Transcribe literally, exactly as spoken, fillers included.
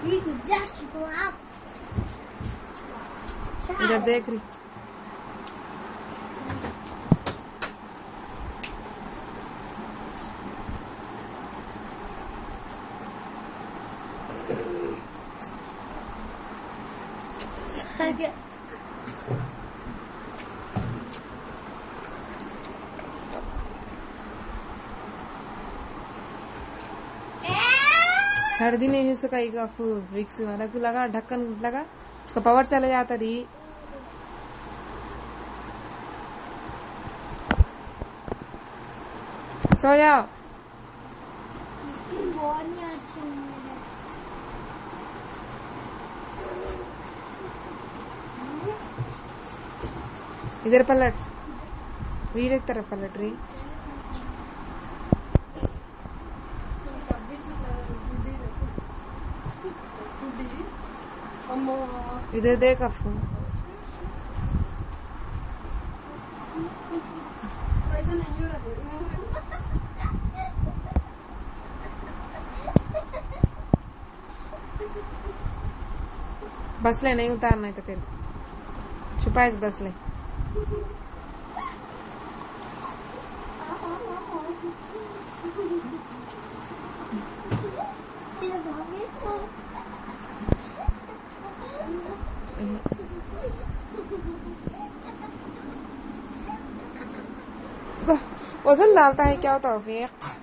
इधर देख रही सर्दी नहीं है सकाई का विक्स वाला को लगा ढक्कन लगा उसका पावर चला जाता री सो जाओ इधर पलट वीर एक तरफ पलट रही इधर देख अफू बस ले नहीं उतारना है तो फिर छुपा इस बस ले वजन डालता है क्या होता है